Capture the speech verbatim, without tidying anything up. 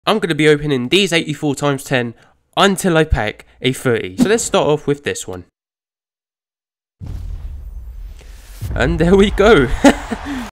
I'm going to be opening these eighty-four times ten until I pack a thirty. So let's start off with this one. And there we go.